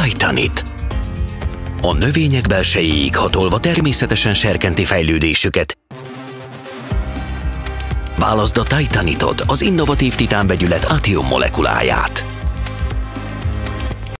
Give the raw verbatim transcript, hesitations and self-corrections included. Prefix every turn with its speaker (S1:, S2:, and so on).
S1: Titanit. A növények belsejéig hatolva természetesen serkenti fejlődésüket. Válaszd a Titanitod, az innovatív titánvegyület Atium molekuláját.